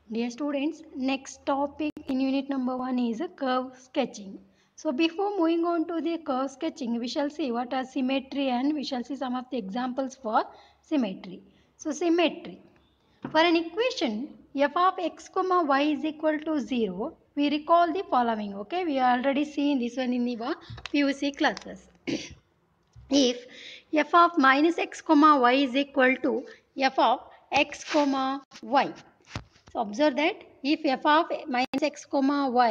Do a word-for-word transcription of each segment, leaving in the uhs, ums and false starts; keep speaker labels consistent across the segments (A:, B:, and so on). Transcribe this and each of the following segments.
A: Dear students, next topic in unit number one is curve sketching. So before moving on to the curve sketching, we shall see what are symmetry and we shall see some of the examples for symmetry. So symmetry. For an equation f of x comma y is equal to zero, we recall the following. Okay, we are already seen this one in the P U C classes. If f of minus x comma y is equal to f of x comma y. So observe that if f of minus x comma y,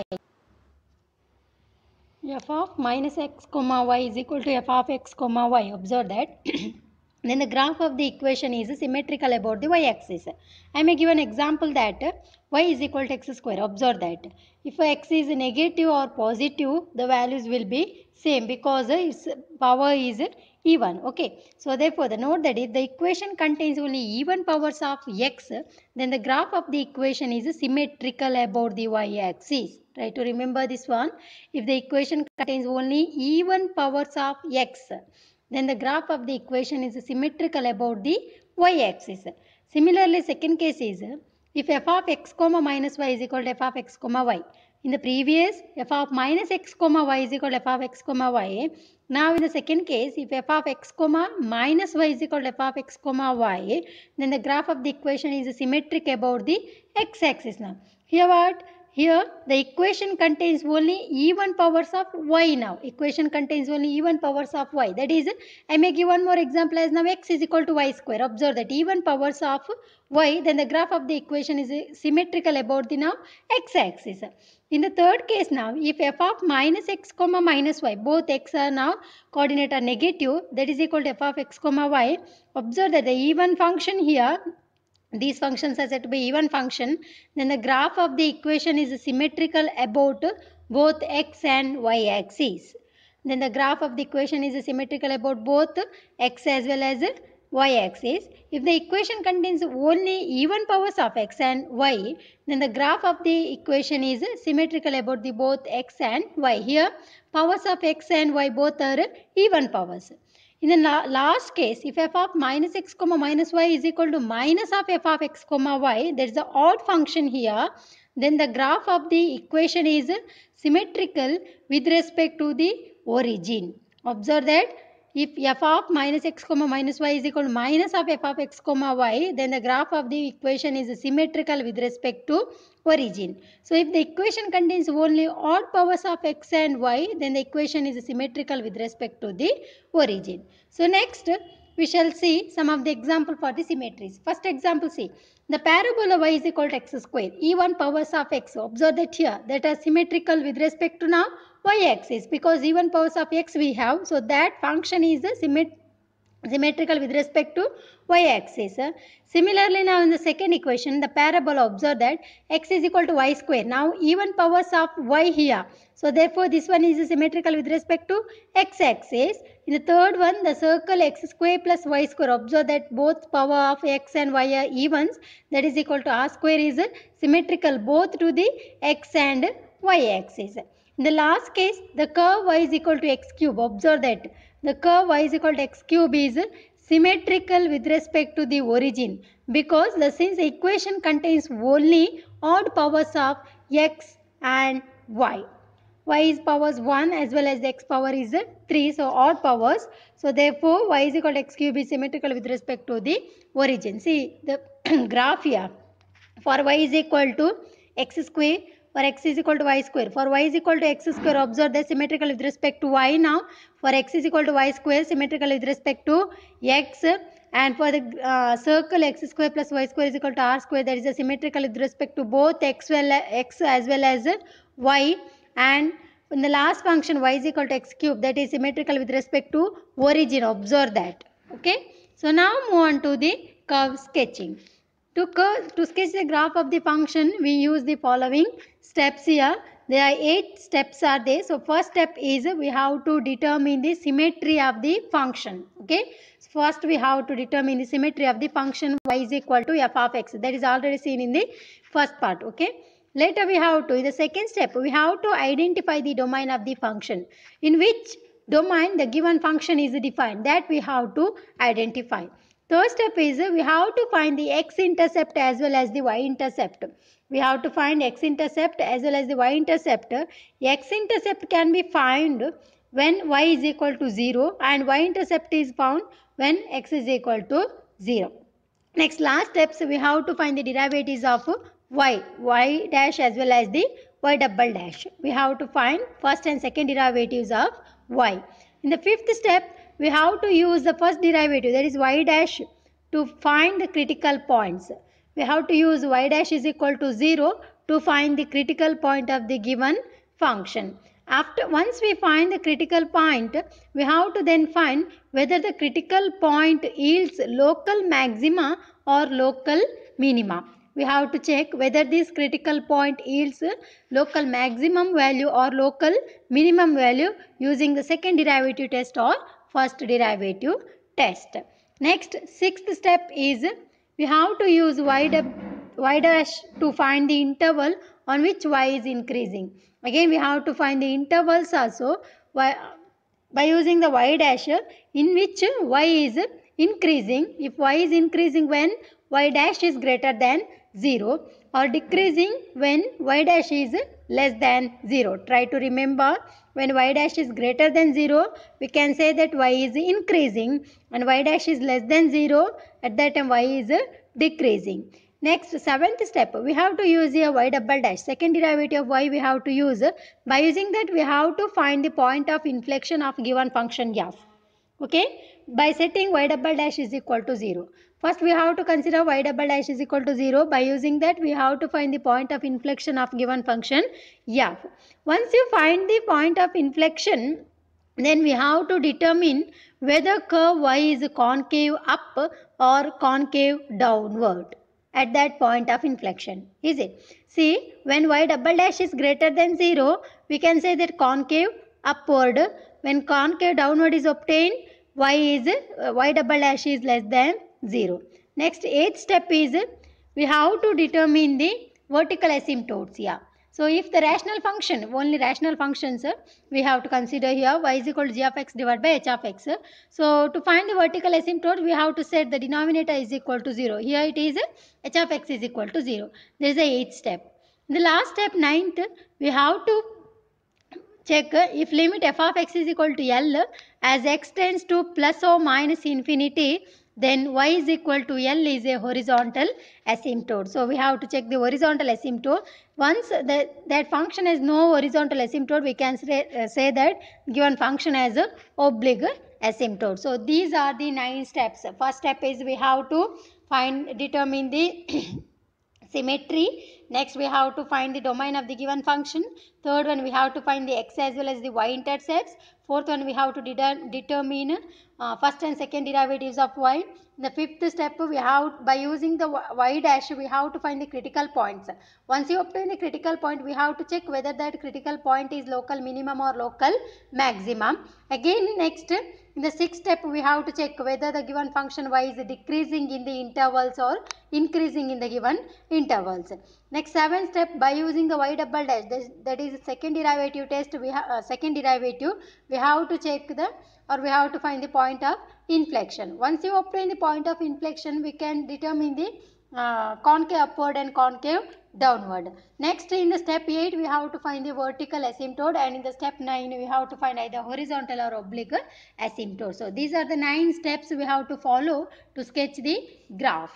A: f of minus x comma y is equal to f of x comma y, observe that then the graph of the equation is symmetrical about the y-axis. I may give an example that y is equal to x square. Observe that if x is negative or positive, the values will be same because its power is even. Okay, so therefore the note that if the equation contains only even powers of x, then the graph of the equation is symmetrical about the y-axis. Try to remember this one. If the equation contains only even powers of x, then the graph of the equation is symmetrical about the y-axis. Similarly, second case is if f of x comma minus y is equal to f of x comma y. In the previous, f of minus x comma y is equal to f of x comma y. Now in the second case, if f of x comma minus y is equal to f of x comma y, then the graph of the equation is symmetric about the x-axis. Now here what? Here the equation contains only even powers of y now. Equation contains only even powers of y. That is, I may give one more example as now x is equal to y square. Observe that even powers of y, then the graph of the equation is symmetrical about the now x-axis. In the third case now, if f of minus x comma minus y, both x are now coordinate are negative, that is equal to f of x comma y. Observe that the even function here, these functions are said to be even function, then the graph of the equation is symmetrical about both x and y axis. Then the graph of the equation is symmetrical about both x as well as y axis. If the equation contains only even powers of x and y, then the graph of the equation is symmetrical about the both x and y. Here powers of x and y both are even powers. In the last case, if f of minus x comma minus y is equal to minus of f of x comma y, there is the odd function here, then the graph of the equation is symmetrical with respect to the origin. Observe that if f of minus x comma minus y is equal to minus of f of x comma y, then the graph of the equation is symmetrical with respect to origin. So if the equation contains only odd powers of x and y, then the equation is symmetrical with respect to the origin. So next we shall see some of the example for the symmetries. First example, see the parabola y is equal to x square, even powers of x. Observe that here that are symmetrical with respect to now y-axis because even powers of x we have, so that function is the symmet symmetrical with respect to y-axis. Similarly, now in the second equation, the parabola, observe that x is equal to y square. Now even powers of y here, so therefore this one is symmetrical with respect to x-axis. In the third one, the circle x square plus y square, observe that both power of x and y are evens, that is equal to r square is symmetrical both to the x and y-axis. In the last case, the curve y is equal to x cube. Observe that the curve y is equal to x cube is symmetrical with respect to the origin because the since the equation contains only odd powers of x and y. Y is powers one as well as x power is three, so odd powers. So therefore y is equal to x cube is symmetrical with respect to the origin. See the graph here. For y is equal to x square, for x is equal to y square. For y is equal to x square, observe the symmetrical with respect to y now. For x is equal to y square, symmetrical with respect to x. And for the uh, circle x square plus y square is equal to r square, that is a symmetrical with respect to both x, well, x as well as y. And in the last function y is equal to x cube, that is symmetrical with respect to origin. Observe that. Okay. So now move on to the curve sketching. To, curve, to sketch the graph of the function, we use the following steps here. There are eight steps are there. So first step is we have to determine the symmetry of the function. Okay. So first we have to determine the symmetry of the function y is equal to f of x. That is already seen in the first part. Okay. Later we have to, in the second step, we have to identify the domain of the function. In which domain the given function is defined, that we have to identify. Third step is we have to find the x-intercept as well as the y-intercept. We have to find x-intercept as well as the y-intercept. X-intercept can be found when y is equal to zero and y-intercept is found when x is equal to zero. Next, last steps we have to find the derivatives of y, y dash as well as the y double dash. We have to find first and second derivatives of y. In the fifth step, we have to use the first derivative, that is y dash, to find the critical points. We have to use y dash is equal to zero to find the critical point of the given function. After once we find the critical point, we have to then find whether the critical point yields local maxima or local minima. We have to check whether this critical point yields local maximum value or local minimum value using the second derivative test or first derivative test. Next, sixth step is we have to use y, y dash to find the interval on which y is increasing. Again, we have to find the intervals also by, by using the y dash in which y is increasing. If y is increasing when y dash is greater than zero or decreasing when y dash is less than zero. Try to remember, when y dash is greater than zero, we can say that y is increasing, and y dash is less than zero, at that time y is decreasing. Next, seventh step, we have to use here y double dash. Second derivative of y we have to use. By using that, we have to find the point of inflection of given function f. Okay, by setting y double dash is equal to zero. First, we have to consider y double dash is equal to zero. By using that, we have to find the point of inflection of given function f. Once you find the point of inflection, then we have to determine whether curve y is concave up or concave downward at that point of inflection. Is it? See, when y double dash is greater than zero, we can say that concave upward. When concave downward is obtained, y is uh, y double dash is less than zero. Next, eighth step is we have to determine the vertical asymptotes. Yeah. So, if the rational function, only rational functions, we have to consider here y is equal to g of x divided by h of x. So, to find the vertical asymptote, we have to set the denominator is equal to zero. Here it is h of x is equal to zero. This is the eighth step. In the last step, ninth, we have to check if limit f of x is equal to L as x tends to plus or minus infinity, then y is equal to L is a horizontal asymptote. So, we have to check the horizontal asymptote. Once the, that function has no horizontal asymptote, we can say, uh, say that given function has a oblique asymptote. So, these are the nine steps. First step is we have to find, determine the symmetry. Next, we have to find the domain of the given function. Third one, we have to find the x as well as the y intercepts. Fourth one, we have to de determine uh, first and second derivatives of y. In the fifth step, we have, by using the y dash, we have to find the critical points. Once you obtain the critical point, we have to check whether that critical point is local minimum or local maximum. Again, next, in the sixth step, we have to check whether the given function y is decreasing in the intervals or increasing in the given intervals. Next, seventh step, by using the y double dash, that is second derivative test, we have uh, second derivative, we have to check the or we have to find the point of inflection. Once you obtain the point of inflection, we can determine the uh, concave upward and concave downward. Next, in the step eight, we have to find the vertical asymptote, and in the step nine, we have to find either horizontal or oblique asymptote. So, these are the nine steps we have to follow to sketch the graph.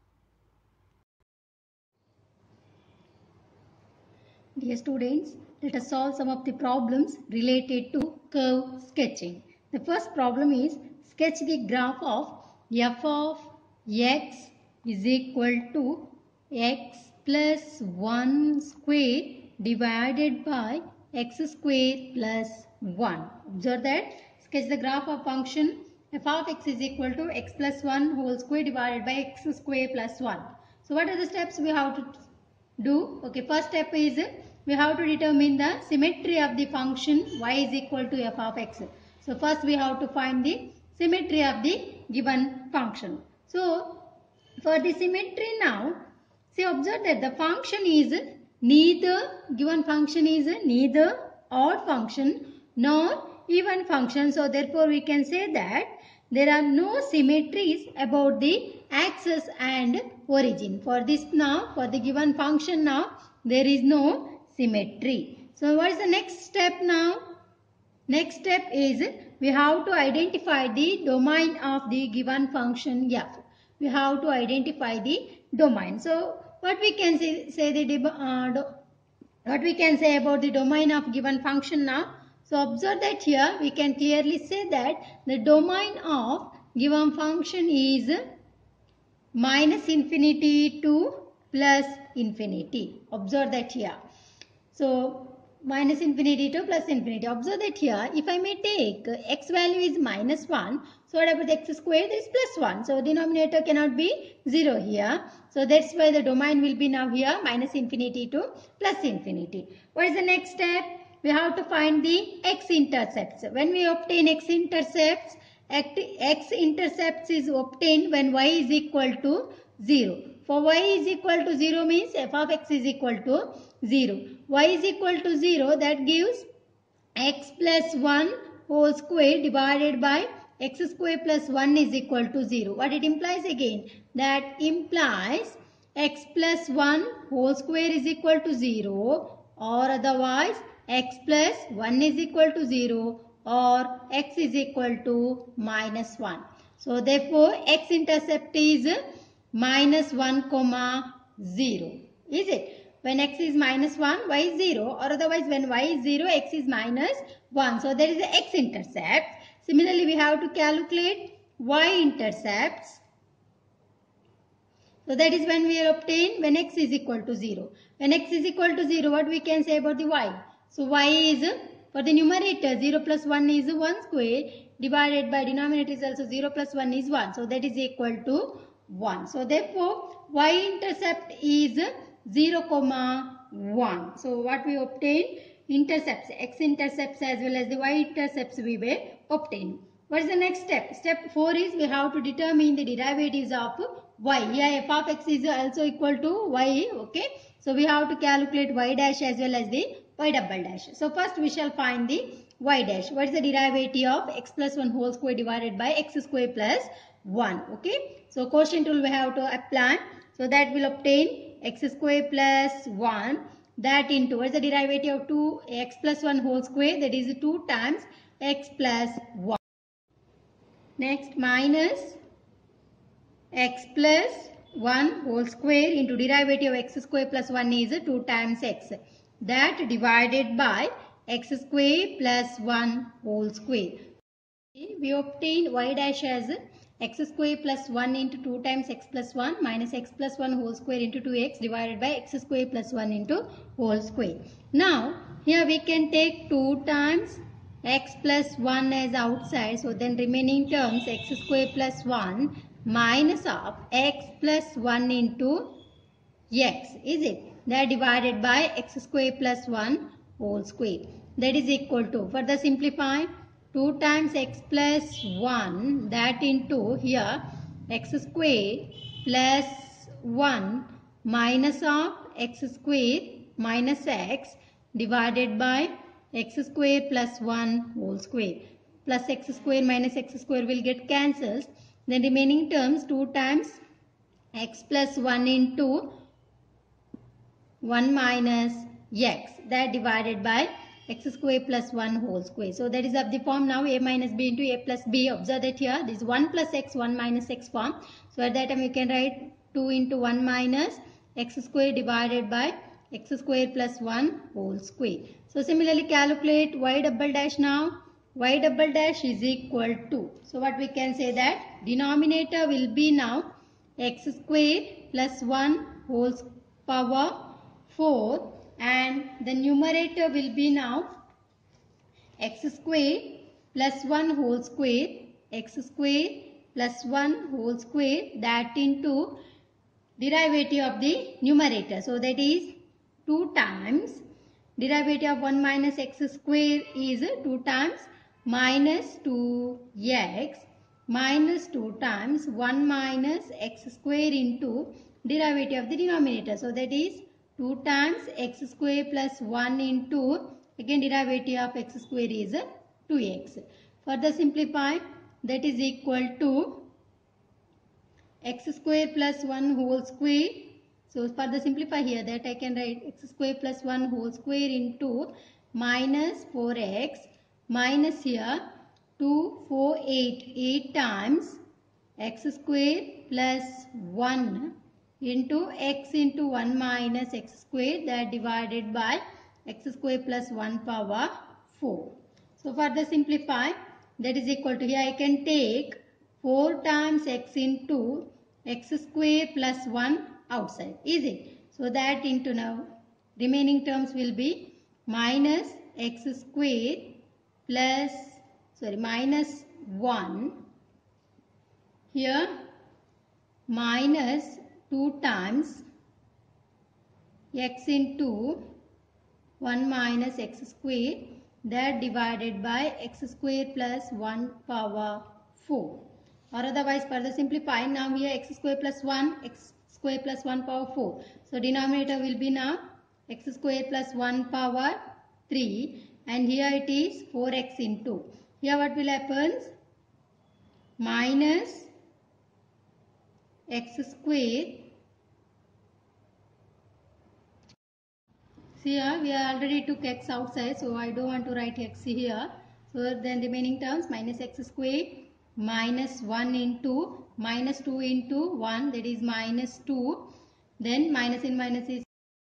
A: Dear students, let us solve some of the problems related to curve sketching. The first problem is sketch the graph of f of x is equal to x plus one square divided by x square plus one. Observe that. Sketch the graph of function f of x is equal to x plus one whole square divided by x square plus one. So, what are the steps we have to do? Okay, first step is we have to determine the symmetry of the function y is equal to f of x. So, first we have to find the symmetry of the given function. So, for the symmetry now, see, observe that the function is neither, given function is neither odd function nor even function. So, therefore, we can say that there are no symmetries about the axis and origin. For this now, for the given function now, there is no symmetry. So what is the next step now? Next step is we have to identify the domain of the given function f. We have to identify the domain. So what we can say, say the uh, do, what we can say about the domain of given function now? So observe that here we can clearly say that the domain of given function is minus infinity to plus infinity. Observe that here. So minus infinity to plus infinity. Observe that here, if I may take uh, x value is minus one, so what about x squared is plus one. So denominator cannot be zero here. So that's why the domain will be now here minus infinity to plus infinity. What is the next step? We have to find the x-intercepts. When we obtain x-intercepts, x-intercepts is obtained when y is equal to zero. For y is equal to zero means f of x is equal to zero. Y is equal to zero, that gives x plus one whole square divided by x square plus one is equal to zero. What it implies again? That implies x plus one whole square is equal to zero, or otherwise x plus one is equal to zero, or x is equal to minus one. So therefore x-intercept is minus one comma zero. Is it? When x is minus one, y is zero, or otherwise when y is zero, x is minus one. So there is a x-intercept. Similarly, we have to calculate y-intercepts. So that is when we obtain when x is equal to zero. When x is equal to zero, what we can say about the y? So y is, for the numerator, zero plus one is one square, divided by denominator is also zero plus one is one. So that is equal to one. So therefore, y-intercept is zero comma one. So what we obtain? Intercepts, x-intercepts as well as the y-intercepts we will obtain. What is the next step? Step four is we have to determine the derivatives of y. Here f of x is also equal to y. Okay. So we have to calculate y dash as well as the y double dash. So first we shall find the y dash. What is the derivative of x plus one whole square divided by x square plus one? Okay. So quotient rule we have to apply. So that will obtain x square plus one. That into, what is the derivative of two x plus one whole square? That is two times x plus one. Next, minus x plus one whole square into derivative of x square plus one is two times x. That divided by x square plus one whole square. We obtain y dash as x square plus one into two times x plus one minus x plus one whole square into two x divided by x square plus one into whole square. Now, here we can take two times x plus one as outside. So, then remaining terms x square plus one minus of x plus one into x. Is it? That divided by x square plus one whole square. That is equal to, further simplify, two times x plus one, that into here x square plus one minus of x square minus x divided by x square plus one whole square. Plus x square minus x square will get cancelled. The remaining terms two times x plus one into one minus x, that divided by x square plus one whole square. So that is of the form now a minus b into a plus b. Observe that here this is one plus x, one minus x form. So at that time you can write two into one minus x square divided by x square plus one whole square. So similarly calculate y double dash now. Y double dash is equal to, so what we can say that denominator will be now x square plus one whole power four, and the numerator will be now x square plus one whole square, x square plus one whole square, that into derivative of the numerator. So that is two times derivative of one minus x square is two times minus two x minus two times one minus x square into derivative of the denominator. So that is two times x square plus one into, again derivative of x square is two x. Further simplify, that is equal to x square plus one whole square. So further simplify here, that I can write x square plus one whole square into minus four x minus here two, four, eight, eight times x square plus one into x into one minus x square, that divided by x square plus one power four. So further simplify, that is equal to, here I can take four times x into x square plus one outside, is it? So that into now remaining terms will be minus x square plus, sorry, minus one, here minus two times x into one minus x square, that divided by x square plus one power four. Or otherwise further simplify, now here x square plus one, x square plus one power four. So denominator will be now x square plus one power three, and here it is four x into, here what will happen, minus x square. See here we are already took x outside, so I don't want to write x here. So then remaining terms minus x square minus one into minus two into one, that is minus two. Then minus in minus is,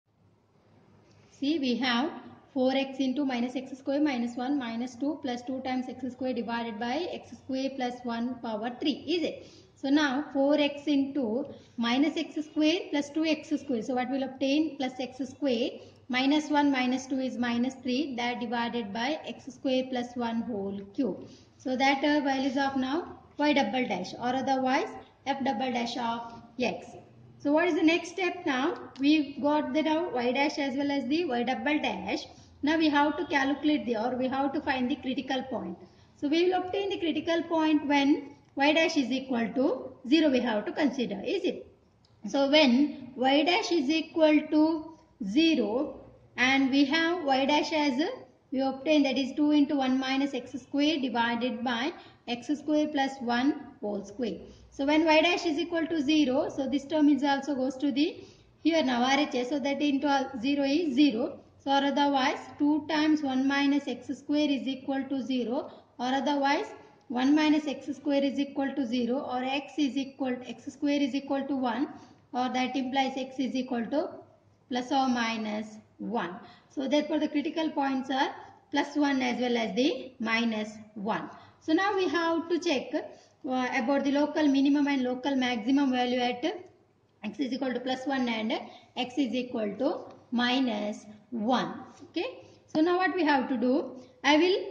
A: see we have four x into minus x square minus one minus two plus two times x square divided by x square plus one power three, is it? So now four x into minus x square plus two x square. So what will obtain, plus x square minus one minus two is minus three, that divided by x square plus one whole cube. So that uh, values of now y double dash, or otherwise f double dash of x. So what is the next step now? We got the now y dash as well as the y double dash. Now we have to calculate the, or we have to find the critical point. So we will obtain the critical point when y dash is equal to zero, we have to consider, is it? So when y dash is equal to zero and we have y dash as a, we obtain, that is two into one minus x square divided by x square plus one whole square. So when y dash is equal to zero, so this term is also goes to the here now R H S, so that into zero is zero. So or otherwise two times one minus x square is equal to zero, or otherwise one minus x square is equal to zero, or x is equal x square is equal to one, or that implies x is equal to plus or minus one. So therefore the critical points are plus one as well as the minus one. So now we have to check uh, about the local minimum and local maximum value at x is equal to plus one and x is equal to minus one. Okay. So now what we have to do, I will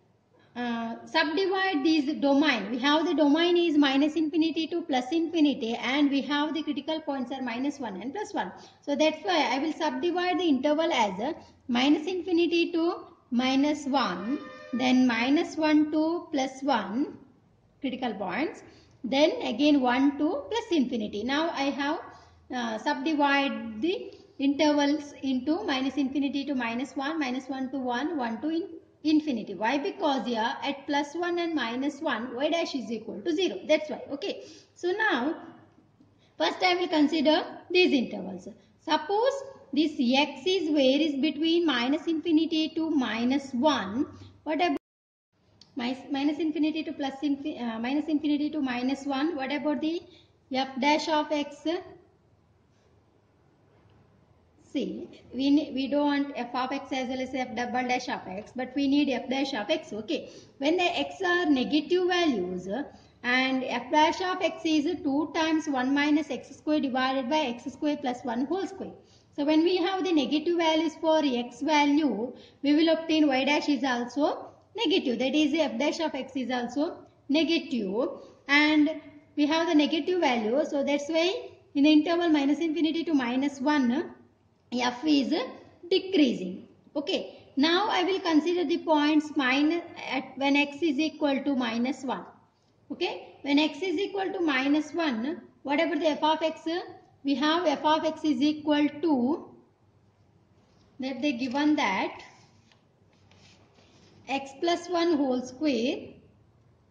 A: uh, subdivide these domain. We have the domain is minus infinity to plus infinity, and we have the critical points are minus one and plus one. So that's why I will subdivide the interval as a minus infinity to minus one, then minus one to plus one critical points, then again one to plus infinity. Now I have uh, subdivide the intervals into minus infinity to minus one, minus one to one, one to in infinity. Why? Because here at plus one and minus one, y dash is equal to zero. That's why. Okay. So now first I will consider these intervals. Suppose this x is varies between minus infinity to minus one. What about minus infinity to plus infin uh, minus infinity to minus one? What about the f dash of x? See, we, we don't want f of x as well as f double dash of x, but we need f dash of x. Okay. When the x are negative values and f dash of x is two times one minus x square divided by x square plus one whole square. So when we have the negative values for x value, we will obtain y dash is also negative. That is f dash of x is also negative, and we have the negative value. So that's why in the interval minus infinity to minus one, f is decreasing. Okay. Now I will consider the points minus at when x is equal to minus one. Okay. When x is equal to minus one, whatever the f of x, we have f of x is equal to, that they given that x plus one whole square,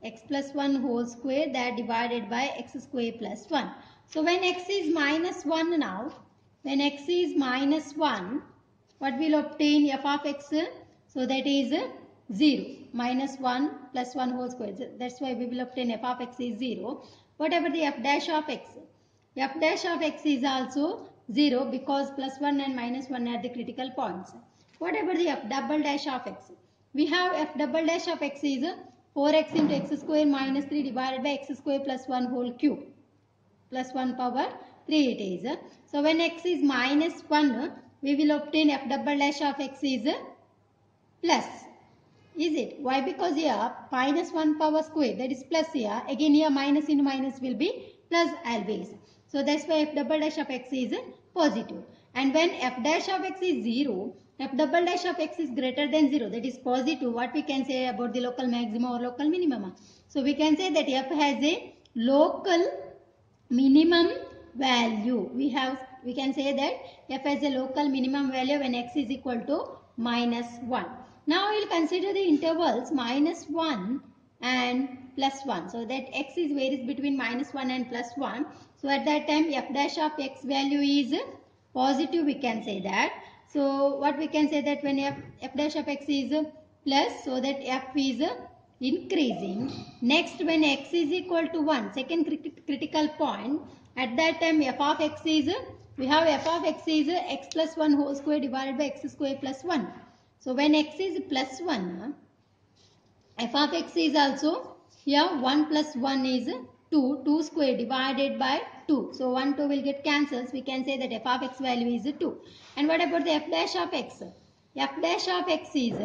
A: x plus one whole square, that divided by x square plus one. So when x is minus one now, when x is minus one, what will obtain f of x? So that is zero. Minus one plus one whole square. That's why we will obtain f of x is zero. Whatever the f dash of x, f dash of x is also zero because plus one and minus one are the critical points. Whatever the f double dash of x, we have f double dash of x is four x into x square minus three divided by x square plus one whole cube. Plus one power three it is. So when x is minus one, we will obtain f double dash of x is plus. Is it? Why? Because here minus one power square, that is plus here. Again here minus into minus will be plus always. So that's why f double dash of x is positive. And when f dash of x is zero, f double dash of x is greater than zero, that is positive. What we can say about the local maximum or local minimum? So we can say that f has a local minimum value. We have we can say that f has a local minimum value when x is equal to minus one. Now we will consider the intervals minus one and plus one. So that x is varies between minus one and plus one. So at that time f dash of x value is positive, we can say that. So what we can say that when f, f dash of x is plus, so that f is increasing. Next, when x is equal to one, second crit critical point, at that time f of x is, we have f of x is x plus one whole square divided by x square plus one. So when x is plus one, f of x is also here one plus one is two, two square divided by two. So one, two will get cancelled. We can say that f of x value is two. And what about the f dash of x? F dash of x is,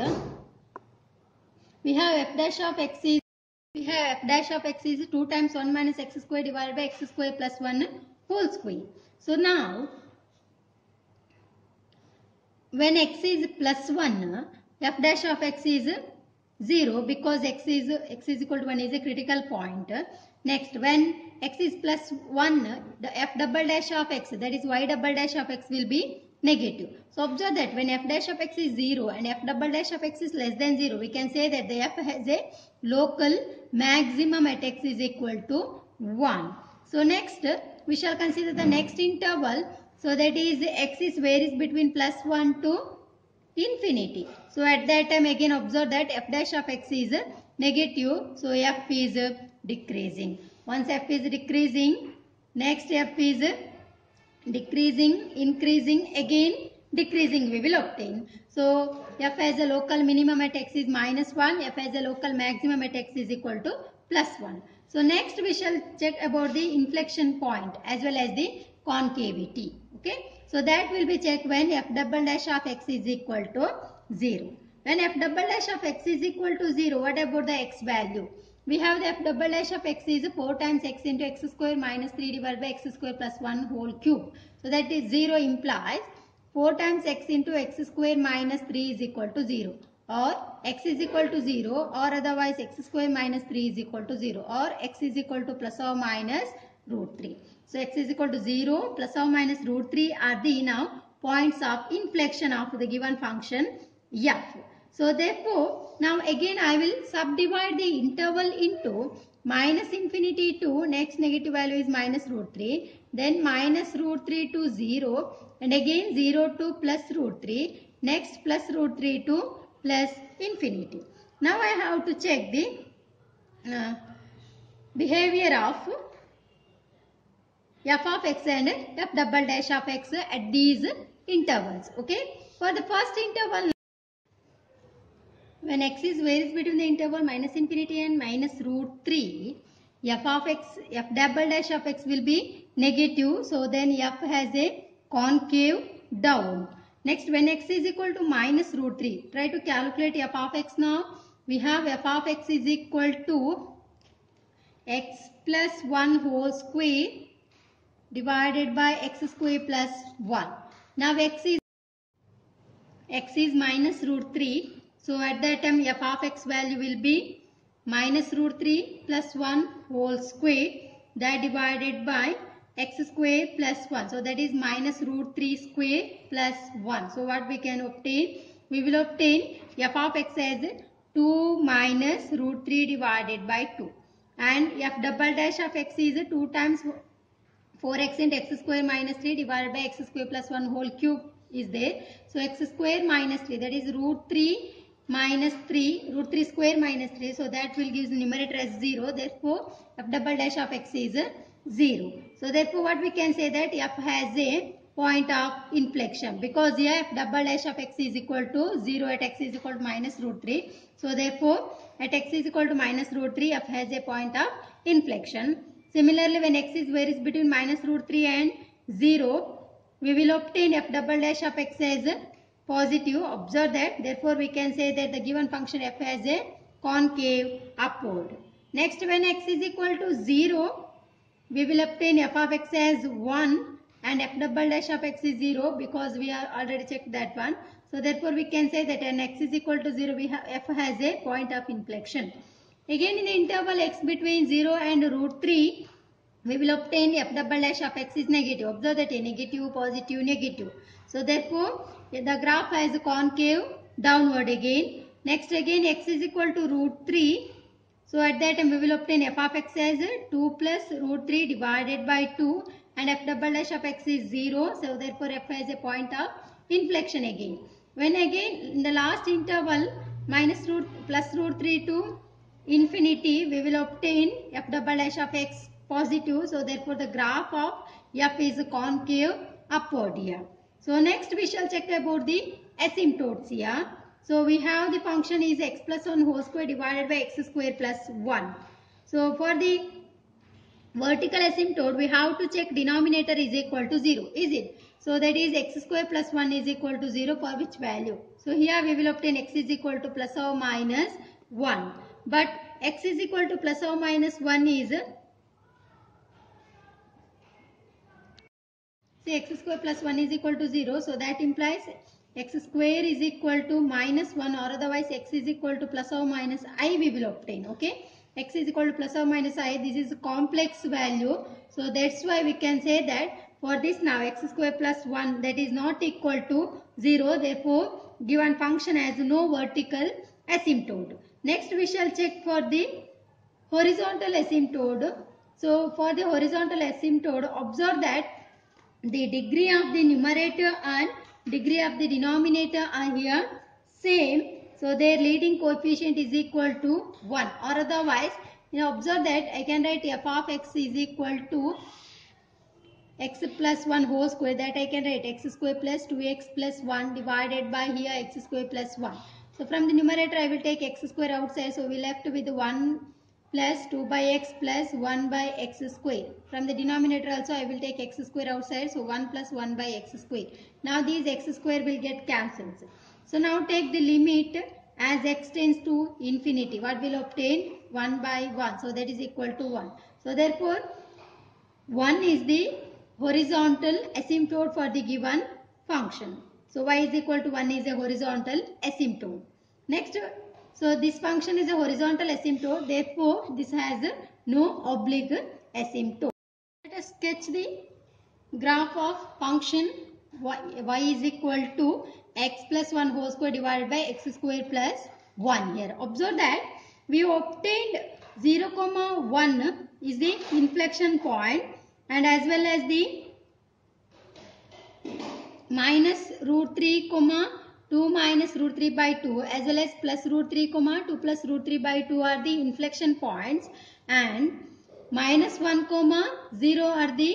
A: we have f dash of x is, we have f dash of x is two times one minus x square divided by x square plus one whole square. So now, when x is plus one, f dash of x is zero because x is x is equal to one is a critical point. Next, when x is plus one, the f double dash of x, that is y double dash of x, will be negative. So observe that when f dash of x is zero and f double dash of x is less than zero, we can say that the f has a local maximum at x is equal to one. So next, we shall consider the next interval. So that is x is varies between plus one to infinity. So at that time again observe that f dash of x is negative. So f is decreasing. Once f is decreasing, next f is decreasing, increasing, again decreasing we will obtain. So f has a local minimum at x is minus one, f has a local maximum at x is equal to plus one. So next we shall check about the inflection point as well as the concavity. Okay. So that will be checked when f double dash of x is equal to zero. When f double dash of x is equal to zero, what about the x value? We have the f double dash of x is four times x into x square minus three divided by x square plus one whole cube. So that is zero implies four times x into x square minus three is equal to zero. Or x is equal to zero, or otherwise x square minus three is equal to zero, or x is equal to plus or minus root three. So x is equal to zero, plus or minus root three are the now points of inflection of the given function f. So therefore, now again I will subdivide the interval into minus infinity to next negative value is minus root three, then minus root three to zero, and again zero to plus root three, next plus root three to plus infinity. Now I have to check the uh, behavior of f of x and f double dash of x at these intervals. Okay. For the first interval, when x is varies between the interval minus infinity and minus root three, f of x, f double dash of x will be negative. So then f has a concave down. Next, when x is equal to minus root three, try to calculate f of x now. We have f of x is equal to x plus one whole square divided by x square plus one. Now x is x is minus root three. So at that time f of x value will be minus root three plus one whole square, that divided by x square plus one. So that is minus root three square plus one. So what we can obtain? We will obtain f of x as two minus root three divided by two. And f double dash of x is two times four x into x square minus three divided by x square plus one whole cube is there. So x square minus three, that is root three minus three, root three square minus three. So that will give the numerator as zero. Therefore, f double dash of x is zero. So therefore, what we can say that f has a point of inflection, because here f double dash of x is equal to zero at x is equal to minus root three. So therefore, at x is equal to minus root three, f has a point of inflection. Similarly, when x is varies between minus root three and zero, we will obtain f double dash of x as positive. Observe that. Therefore, we can say that the given function f has a concave upward. Next, when x is equal to zero, we will obtain f of x as one and f double dash of x is zero, because we have already checked that one. So, therefore, we can say that when x is equal to zero, we have f has a point of inflection. Again, in the interval x between zero and root three, we will obtain f double dash of x is negative. Observe that a negative, positive, negative. So, therefore, the graph has a concave downward again. Next, again x is equal to root three. So, at that time we will obtain f of x as two plus root three divided by two, and f double dash of x is zero. So, therefore, f has a point of inflection again. When again in the last interval minus root plus root three to infinity, we will obtain f double dash of x positive. So, therefore, the graph of f is concave upward here. So, next we shall check about the asymptotes here. So, we have the function is x plus one whole square divided by x square plus one. So, for the vertical asymptote, we have to check denominator is equal to zero. Is it? So, that is x square plus one is equal to zero, for which value? So, here we will obtain x is equal to plus or minus one. But x is equal to plus or minus one is, say x square plus one is equal to zero. So, that implies x square is equal to minus one, or otherwise x is equal to plus or minus I we will obtain. Okay. X is equal to plus or minus I. This is a complex value. So, that's why we can say that for this now x square plus one, that is not equal to zero. Therefore, given function has no vertical asymptote. Next, we shall check for the horizontal asymptote. So, for the horizontal asymptote, observe that the degree of the numerator and degree of the denominator are here same. So, their leading coefficient is equal to one, or otherwise, you know, observe that I can write f of x is equal to x plus one whole square, that I can write x square plus two x plus one divided by here x square plus one. So, from the numerator I will take x square outside. So, we left with one plus two by x plus one by x square. From the denominator also I will take x square outside. So, one plus one by x square. Now, these x square will get cancelled. So, now take the limit as x tends to infinity. What will obtain? one by one. So, that is equal to one. So, therefore, one is the horizontal asymptote for the given function. So, y is equal to one is a horizontal asymptote. Next, so this function is a horizontal asymptote. Therefore, this has no oblique asymptote. Let us sketch the graph of function y, y is equal to x plus one whole square divided by x square plus one here. Observe that we obtained zero comma one is the inflection point, and as well as the minus root three comma two minus root three by two, as well as plus root three comma two plus root three by two are the inflection points, and minus one comma zero are the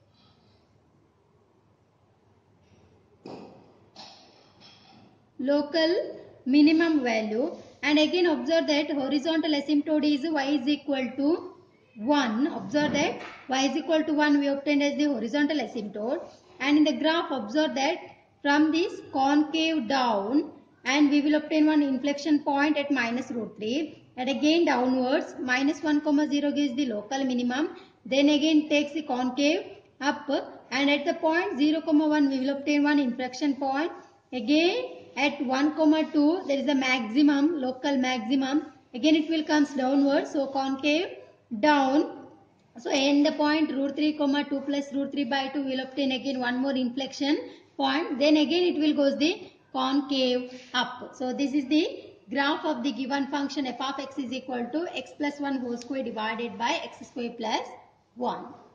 A: local minimum value. And again observe that horizontal asymptote is y is equal to one. Observe that y is equal to one we obtained as the horizontal asymptote, and in the graph observe that from this concave down, and we will obtain one inflection point at minus root three, and again downwards minus one comma zero gives the local minimum, then again takes the concave up, and at the point zero comma one we will obtain one inflection point. Again at one comma two there is a maximum, local maximum, again it will comes downwards, so concave down. So, end the point root three comma two plus root three by two will obtain again one more inflection point, then again it will goes the concave up. So, this is the graph of the given function f of x is equal to x plus one whole square divided by x square plus one.